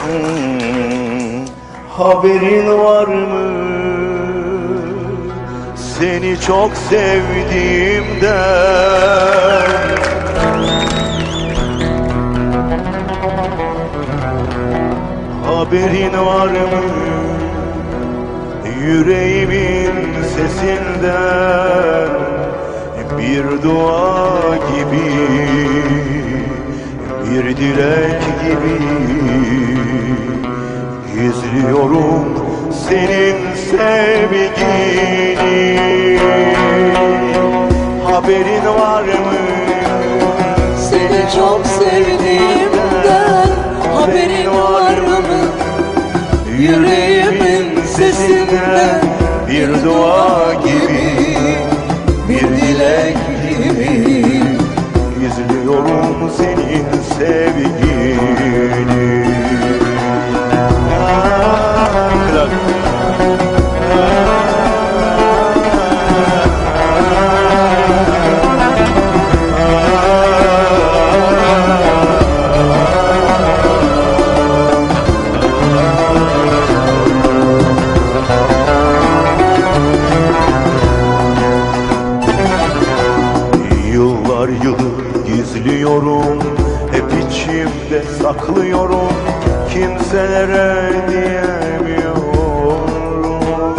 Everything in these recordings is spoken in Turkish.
Haberin var mı seni çok sevdiğimden? Haberin var mı yüreğimin sesinden? Bir dua gibi, bir dilek gibi izliyorum senin sevgini. Haberin var mı seni çok sevdiğimden? Haberin var mı yüreğimin sesinden? Bir dua gibi, bir dilek gibi izliyorum senin sevgini. Yıllar yılı gizliyorum, hep içimde saklıyorum, kimselere diyemiyorum.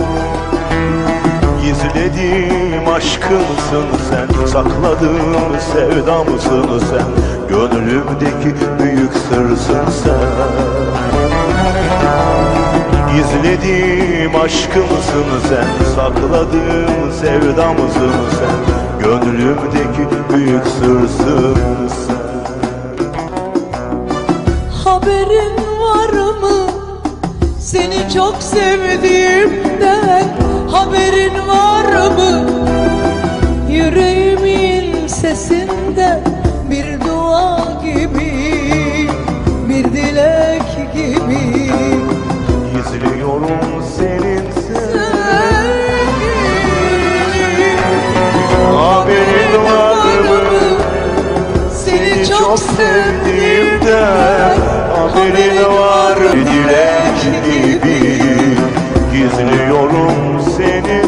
Gizlediğim aşkımsın sen, sakladığım sevdamsın sen, gönlümdeki büyük sırsın sen. Gizlediğim aşkımsın sen, sakladığım sevdamsın sen, gönlümdeki büyük sırsın sen. Haberin var mı seni çok sevdiğimden? Haberin var mı yüreğimin sesinden? Bir dua gibi, bir dilek gibi İzliyorum senin sevgini. Haberin var mı seni çok sevdiğimden? Haberin var mı dilek gibi gizliyorum senin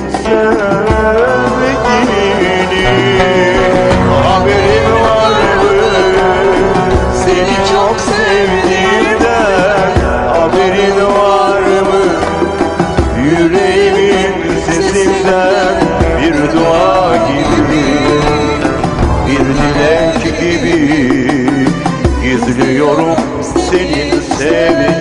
sevgini. Haberin var mı seni çok sevdiğimden? Haberin var mı yüreğimin sesinden? Bir dua gibi, bir dilek gibi izliyorum senin sevgini.